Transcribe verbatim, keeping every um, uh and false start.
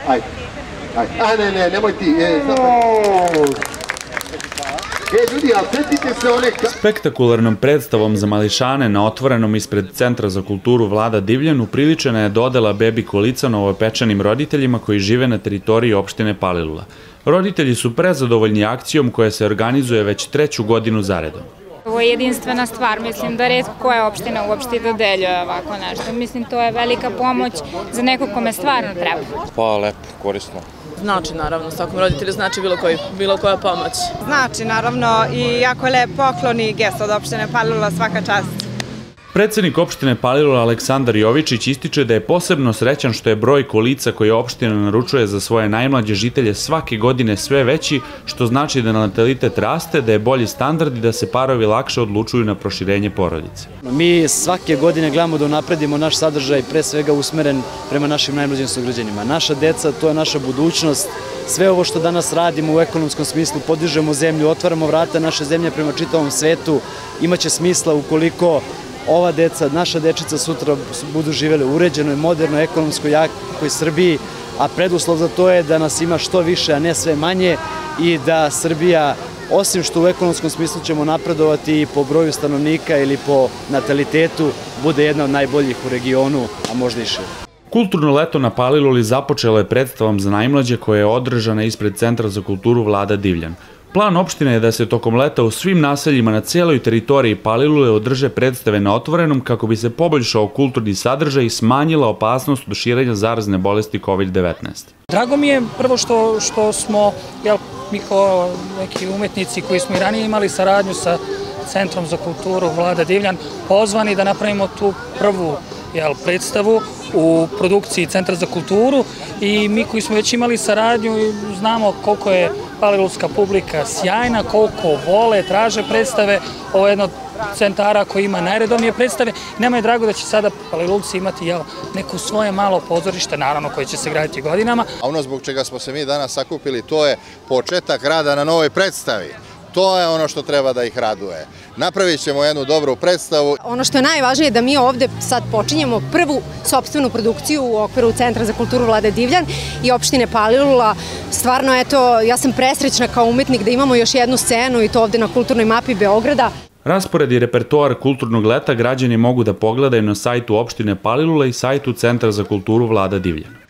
Ajde, ajde. A ne, ne, nemoj ti. E, zapravo. E, ljudi, ali setite se one... Spektakularnom predstavom za mališane na otvorenom ispred Centra za kulturu Vlada Divljan upriličena je dodela bebi kolica novopečenim roditeljima koji žive na teritoriji opštine Palilula. Roditelji su prezadovoljni akcijom koja se organizuje već treću godinu zaredom. Ovo je jedinstvena stvar, mislim da retko koja opština uopšte dodeljuje ovako nešto. Mislim, to je velika pomoć za nekog kome stvarno treba. Pa lepo, korisno. Znači, naravno, svakom roditelju znači bilo, koji, bilo koja pomoć. Znači, naravno, i jako lep poklon i gest od opštine Palilula, svaka čast. Predsednik opštine Palilula Aleksandar Jovičić ističe da je posebno srećan što je broj kolica koje opština naručuje za svoje najmlađe žitelje svake godine sve veći, što znači da natalitet raste, da je bolji standard i da se parovi lakše odlučuju na proširenje porodice. Mi svake godine gledamo da unapredimo naš sadržaj, pre svega usmeren prema našim najmlađim sugrađanima. Naša deca, to je naša budućnost. Sve ovo što danas radimo u ekonomskom smislu, podižemo zemlju, otvaramo vrata naše zemlje prema čitavom svetu, imaće smisla ukoliko ova deca, naša dečica sutra budu živjeli u uređenoj, modernoj, ekonomskoj, jakoj Srbiji, a preduslov za to je da nas ima što više, a ne sve manje i da Srbija, osim što u ekonomskom smislu ćemo napredovati i po broju stanovnika ili po natalitetu, bude jedna od najboljih u regionu, a možda i šire. Kulturno leto na Paliluli započelo je predstavom za najmlađe koja je održana ispred Centra za kulturu Vlada Divljan. Plan opštine je da se tokom leta u svim naseljima na cijeloj teritoriji Palilule održe predstave na otvorenom kako bi se poboljšao kulturni sadržaj i smanjila opasnost od širenja zarazne bolesti kovid devetnaest. Drago mi je prvo što, što smo, jel, mi kao neki umetnici koji smo i ranije imali saradnju sa Centrom za kulturu Vlada Divljan, pozvani da napravimo tu prvu jel, predstavu u produkciji Centra za kulturu i mi koji smo već imali saradnju znamo koliko je palilulska publika sjajna, koliko vole, traže predstave. Ovo je jedno od centara koji ima najredovnije predstave. Nama je drago da će sada palilulci imati jel, neko svoje malo pozorište, naravno koje će se graditi godinama. A ono zbog čega smo se mi danas sakupili, to je početak rada na novoj predstavi. To je ono što treba da ih raduje. Napravit ćemo jednu dobru predstavu. Ono što je najvažnije je da mi ovde sad počinjemo prvu sopstvenu produkciju u okviru Centra za kulturu Vlada Divljan i opštine Palilula. Stvarno, eto, ja sam presrećna kao umetnik da imamo još jednu scenu i to ovde na kulturnoj mapi Beograda. Raspored i repertoar kulturnog leta građani mogu da pogledaju na sajtu opštine Palilula i sajtu Centra za kulturu Vlada Divljan.